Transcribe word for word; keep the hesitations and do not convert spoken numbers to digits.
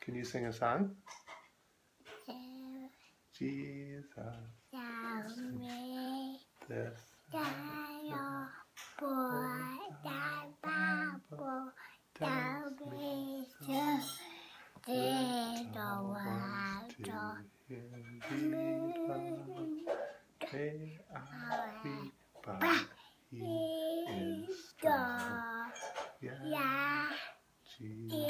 Can you sing a song? Jesus, this He is God. Yeah. Jesus.